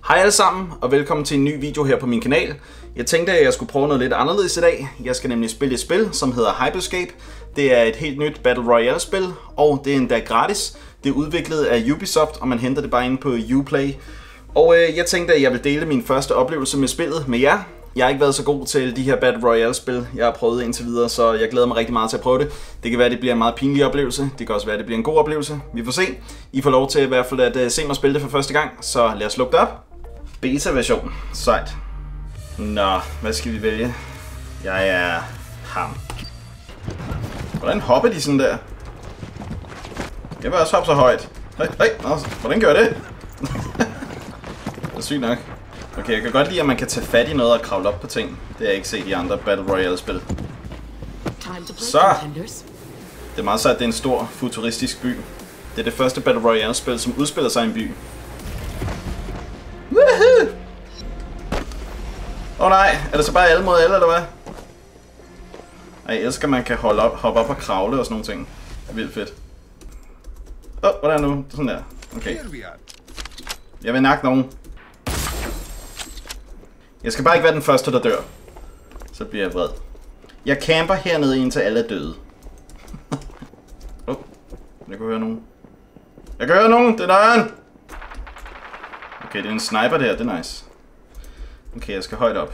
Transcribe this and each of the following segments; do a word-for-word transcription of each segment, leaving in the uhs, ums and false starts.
Hej alle sammen, og velkommen til en ny video her på min kanal. Jeg tænkte, at jeg skulle prøve noget lidt anderledes i dag. Jeg skal nemlig spille et spil, som hedder Hyperscape. Det er et helt nyt Battle Royale spil, og det er endda gratis. Det er udviklet af Ubisoft, og man henter det bare inde på Uplay. Og øh, jeg tænkte, at jeg vil dele min første oplevelse med spillet med jer. Jeg har ikke været så god til de her Battle Royale-spil, jeg har prøvet indtil videre, så jeg glæder mig rigtig meget til at prøve det. Det kan være, at det bliver en meget pinlig oplevelse. Det kan også være, at det bliver en god oplevelse. Vi får se. I får lov til i hvert fald at uh, se mig spille det for første gang, så lad os lukke det op. Beta-version. Sejt. Nå, hvad skal vi vælge? Jeg er ham. Hvordan hopper de sådan der? Jeg vil også hoppe så højt. Hey, hey, nå, hvordan gør jeg det? Det er sygt nok. Okay, jeg kan godt lide, at man kan tage fat i noget og kravle op på ting. Det har jeg ikke set i andre Battle Royale-spil. Så! Det er meget sejt, det er en stor, futuristisk by. Det er det første Battle Royale-spil, som udspiller sig i en by. Woohoo! Åh oh, nej, er det så bare alle mod alle, eller hvad? Ej, jeg elsker, at man kan holde op, hoppe op og kravle og sådan nogle ting. Det er vildt fedt. Åh, oh, hvordan nu? Sådan der. Okay. Jeg vil nakke nogen. Jeg skal bare ikke være den første, der dør. Så bliver jeg vred. Jeg camper hernede indtil alle er døde. Åh, oh, jeg kan høre nogen. Jeg kan høre nogen, det er nøjeren! Okay, det er en sniper der, det er nice. Okay, jeg skal højt op.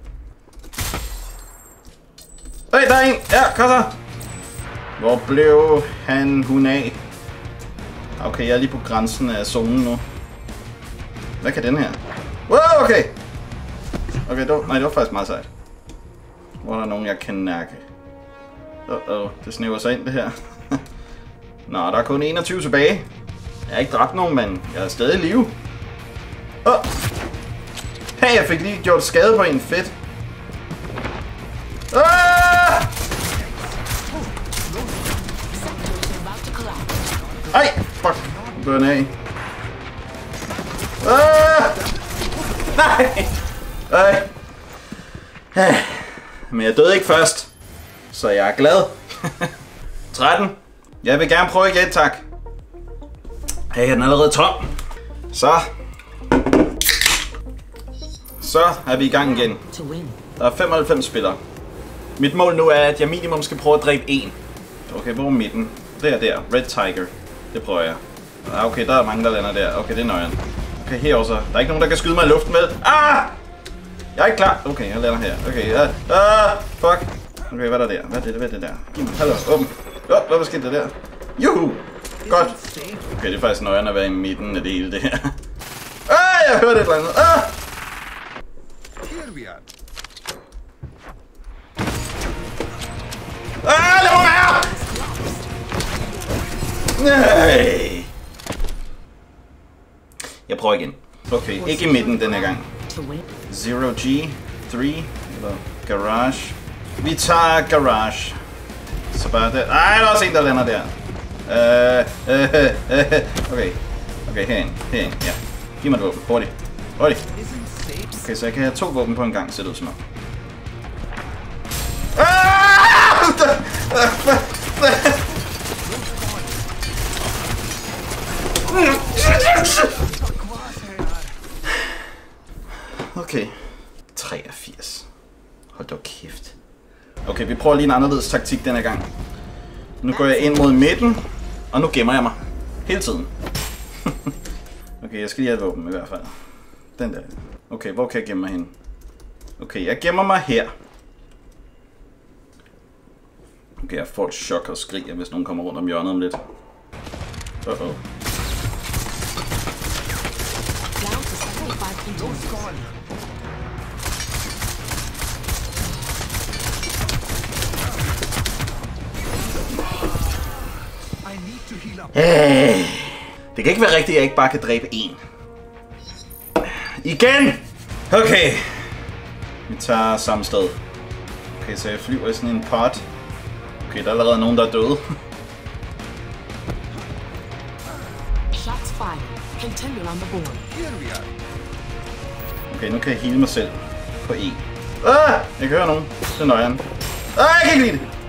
Hey, der er en! Ja, kom så! Hvor blev han, hun af? Okay, jeg er lige på grænsen af zonen nu. Hvad kan den her? Wow, okay! Okay, det var, nej, det var faktisk meget sejt. Hvor er der nogen, jeg kan nakke? Åh, oh, oh, det snæver sig ind, det her. Nå, der er kun enogtyve tilbage. Jeg har ikke dræbt nogen, mand. Jeg er stadig i live. Åh! Oh. Hey, jeg fik lige gjort skade på en. Fedt. Ah! Ej! Fuck. Nu dør den af. Ah! Nej! Ej. Men jeg døde ikke først. Så jeg er glad. tretten. Jeg vil gerne prøve igen, tak. Hey, er den allerede tom? Så. Så er vi i gang igen. Der er femoghalvfems spillere. Mit mål nu er, at jeg minimum skal prøve at dræbe en. Okay, hvor er midten? Der, der. Red Tiger. Det prøver jeg. Okay, der er mange, der lander der. Okay, det er nøjeren. Okay, her også. Der er ikke nogen, der kan skyde mig i luften med. Ah! Jeg er ikke klar. Okay, jeg lander her. Okay, ja. Ah! Fuck. Okay, hvad er der der? Hvad er det, hvad er det der? Giv mig. Hallo, åben. Åh, hvad var sket der der? Juhu! Godt. Okay, det er faktisk nøjeren at være i midten af det hele, det her. Ah! Jeg hørte et eller andet. Ah! Ah, lad mig være! Nej! Jeg prøver igen. Okay, ikke i midten den her gang. zero G, tre, eller garage. Vi tager garage. Så bare der. Ej, der er også en, der lander der. Uh, uh, uh, uh. Okay. Okay, herind. Herind, ja. Giv mig et våben. Hurtigt. Hurtigt. Okay, så jeg kan have to våben på en gang, ser det ud som om. Okay. treogfirs. Hold da kæft. Okay, vi prøver lige en anderledes taktik denne gang. Nu går jeg ind mod midten, og nu gemmer jeg mig. Hele tiden. Okay, jeg skal lige have et våben i hvert fald. Den der. Okay, hvor kan jeg gemme mig hen? Okay, jeg gemmer mig her. Okay, jeg får et chok og skriger, hvis nogen kommer rundt om hjørnet om lidt. Uh oh. Hey. Det kan ikke være rigtigt, at jeg ikke bare kan dræbe en. Igen! Okay. Vi tager samme sted. Okay, så jeg flyver i sådan en pot. Okay, der er allerede nogen, der er døde. Okay, nu kan jeg heale mig selv på E. Ah! Jeg kan høre nogen. Det er nøjeren. Ah, jeg kan ikke lide det.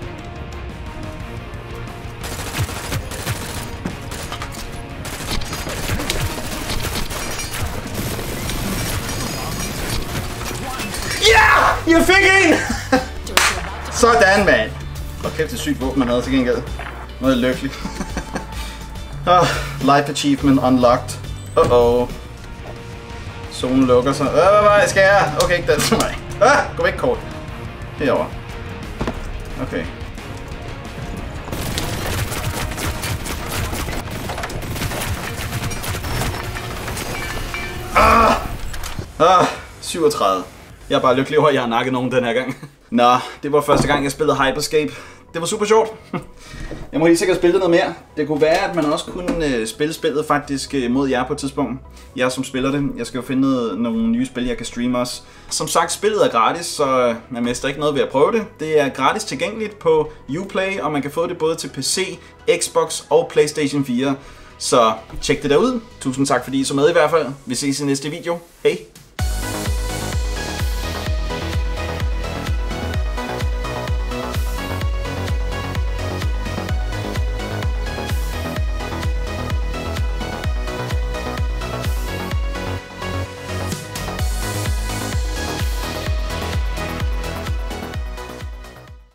Jeg fik en! Sådan, mand. Hvor kæft, det er sygt våben, man havde til gengæld. Nu er jeg lykkelig. oh, life achievement unlocked. Uh oh. Zonen lukker sig. Øh, hvad vej skal jeg? Okay, ikke den til mig. Ah, gå væk kort. Herover. Okay. Ah! Ah, syvogtredive. Jeg er bare lykkelig over, at jeg har nakket nogen den her gang. Nå, det var første gang, jeg spillede Hyperscape. Det var super sjovt. Jeg må helt sikkert spille det noget mere. Det kunne være, at man også kunne øh, spille spillet faktisk øh, mod jer på et tidspunkt. Jeg som spiller det. Jeg skal jo finde noget, nogle nye spil, jeg kan streame også. Som sagt, spillet er gratis, så man mister ikke noget ved at prøve det. Det er gratis tilgængeligt på Uplay, og man kan få det både til P C, Xbox og PlayStation fire. Så tjek det derud. Tusind tak fordi I så med i hvert fald. Vi ses i næste video. Hej!